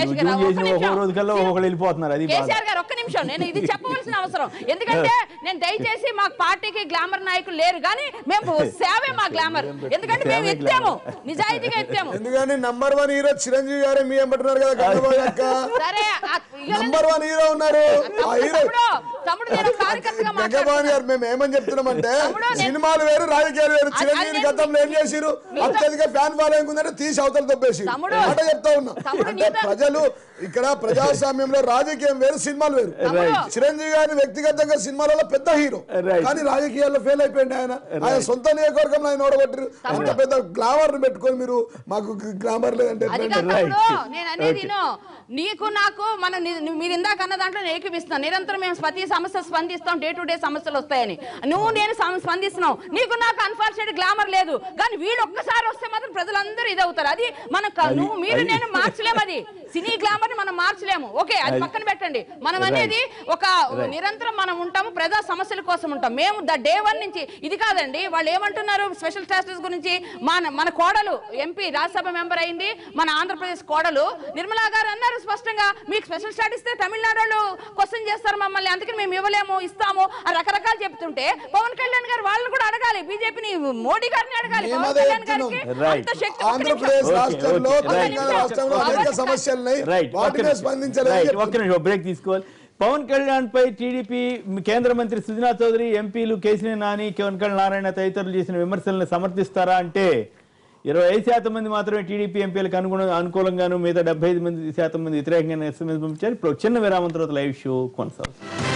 కేసీఆర్ గారు ఒక్క నిమిషం, నేను ఇది చెప్పవలసిన అవసరం. ఎందుకంటే నేను దయచేసి మాకు పార్టీకి గ్లామర్ నాయకులు లేరు కానీ మేము సేవే మా గ్లామర్. ఎందుకంటే మేము ఎత్తాము, నిజాయితీగా ఎత్తాము. ఎందుకంటే నంబర్ 1 హీరో చిరంజీవి గారే మీ ఏమంటున్నారు కదా గంగబాబు అక్క. సరే నంబర్ 1 హీరో ఉన్నారు. ఆ హీరో తమ్ముడు నేను కార్యకర్తగా గంగబాబు గారు మేము ఏమని చెప్తున్నామంటే సినిమాలు వేరు రాజకీయాలు వేరు. చిరంజీవి గతంలో ఏం చేసిరు, అత్యధిక ఫ్యాన్ ఫాలోయింగ్ ఉందంటే తీసి అవతల దొబ్బేసి మాట చెప్తా ఉన్నా. అంటే ప్రజలు ఇక్కడ ప్రజాస్వామ్యంలో రాజకీయం వేరు, సినిమాలు వేరు. చిరంజీవి గారిని వ్యక్తిగతంగా సినిమాలలో పెద్ద హీరో కానీ రాజకీయాల్లో ఫెయిల్ అయిపోయింది. ఆయన సొంత నియోజకవర్గంలో ఆయన ఓడగొట్టారు. అంత పెద్ద గ్లామర్ పెట్టుకొని మీరు మాకు గ్లామర్ లేదంటే నేను అనేది నీకు నాకు మన మీరు ఇందాక అన్న దాంట్లో నేను ఏకీపిస్తాను. నిరంతరం మేము ప్రతి సమస్య స్పందిస్తాం, డే టు డే సమస్యలు వస్తాయని. నువ్వు నేను స్పందిస్తున్నావు, నీకు నాకు అన్ఫార్చునేట్ గ్లామర్ లేదు. కానీ వీళ్ళు ఒక్కసారి వస్తే మాత్రం ప్రజలందరూ ఇదవుతారు. అది మన నువ్వు మీరు నేను మార్చలేము. అది సినీ గ్లామర్ ని మనం మార్చలేము. ఓకే, అది పక్కన పెట్టండి. మనం అనేది ఒక నిరంతరం మనం ఉంటాము, ప్రజా సమస్యల కోసం ఉంటాం. మేము డే 1 నుంచి ఇది కాదండి. వాళ్ళు ఏమంటున్నారు స్పెషల్ స్టాటస్ గురించి? మన కోడలు ఎంపీ రాజ్యసభ మెంబర్ అయింది, మన ఆంధ్రప్రదేశ్ కోడలు నిర్మలా గారు అన్నారు స్పష్టంగా, మీకు స్పెషల్ స్టాటస్ ఇస్తే తమిళనాడు వాళ్ళు క్వశ్చన్ చేస్తారు మమ్మల్ని, అందుకని మేము ఇవ్వలేము ఇస్తాము అని రకరకాలు చెప్తుంటే పవన్ కళ్యాణ్ గారు వాళ్ళని కూడా అడగాలి, బీజేపీని మోడీ గారిని అడగాలి. పవన్ కళ్యాణ్ గారికి అంత శక్తి. ఆంధ్రప్రదేశ్ రాష్ట్రంలో అనేక సమస్యలు బ్రేక్ తీసుకోవాలి. పవన్ కళ్యాణ్ పై టీడీపీ కేంద్ర మంత్రి సుజనా చౌదరి, ఎంపీలు కేసీఆర్ నాని, కెవన్కల్ నారాయణ తదితరులు చేసిన విమర్శలను సమర్థిస్తారా అంటే 25% మంది మాత్రమే టీడీపీ ఎంపీలకు అనుకూలంగాను, మిగతా 75% మంది వ్యతిరేకంగా ఎస్ఎంఎస్ పంపించారు. ఇప్పుడు చిన్న విరామం తర్వాత లైవ్ షో కొనసాగుతుంది.